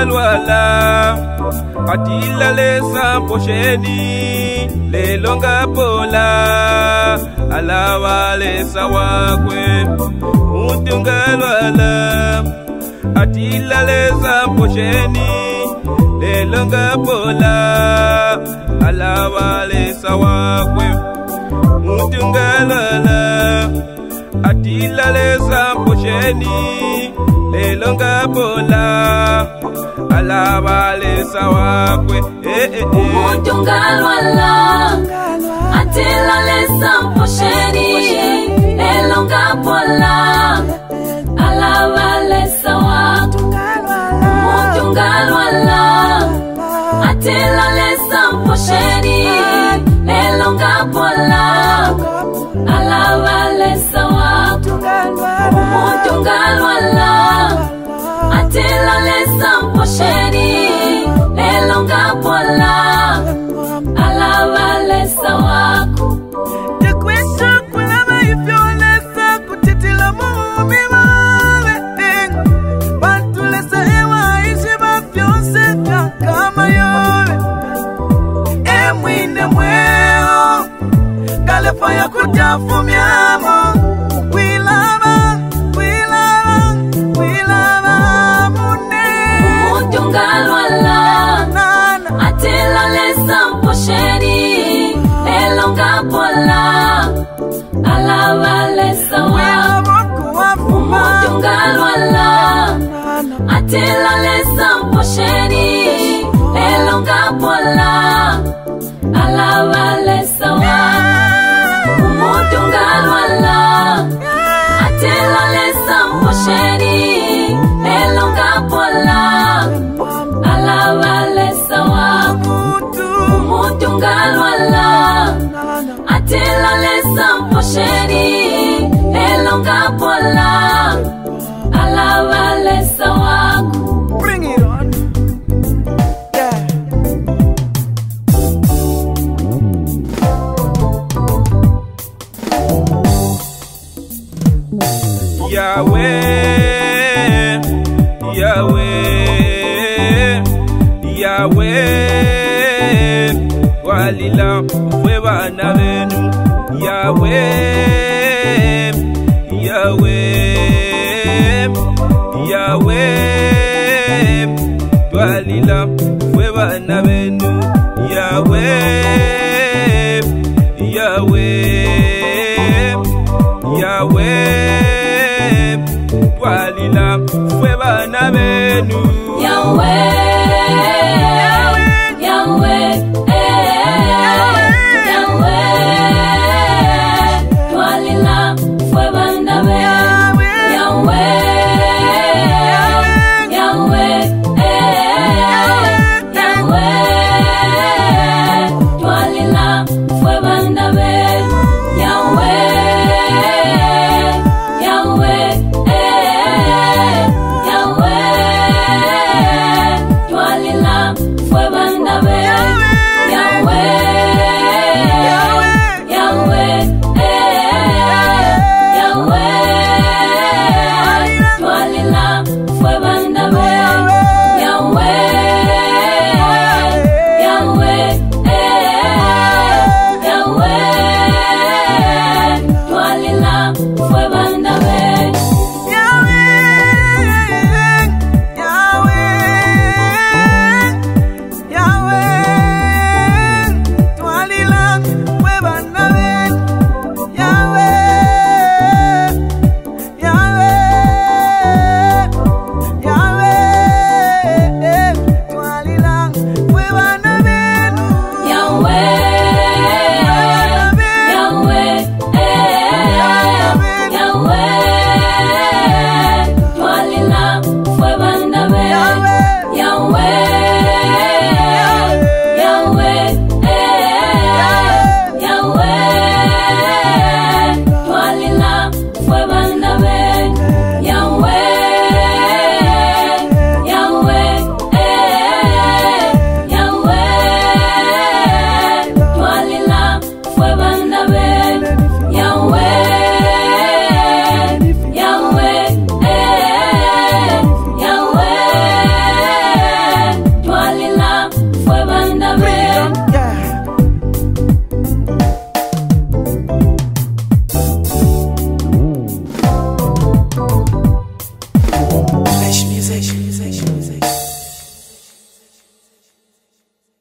Mutungalwala atila lesa posheni lelonga pola alawa lesa wakwe. Mutungalwala atila lesa posheni lelonga pola alawa lesa wakwe. Mutungalwala atila lesa posheni lelonga pola alawa lesa wakwe. Mutungalwala atila lesa posheni lelonga pola alawa lesa wakwe. Mutungalwala atila lesa posheni lelonga pola alawa lesa wakwe. Mutungalwala atila lesa posheni lelonga pola alawa lesa wakwe. Tekwesha kulama ifyo lesa kutitila muumi mawe. Bantu lesa ewa ishi bafyonseka kama yowe. Emwine mweo galefa ya kutafu myamo. Mutungalwala atila lesa posheni lelonga pola alawa lesa wakwe. Mutungalwala atila lesa posheni lelonga pola alawa lesa wakwe. Mutungalwala atila lesa posheni lelonga pola alawa lesa wakwe. Mutungalwala atila lesa posheni lelonga pola alawa lesa wakwe. Bring it on. Yeah. Yahweh, Yahweh, Yahweh, walila fwe bana benu. Yahweh, Yahweh, Yahweh, walila fwe bana benu. Yahweh, Yahweh, Yahweh, walila fwe bana benu. Yahweh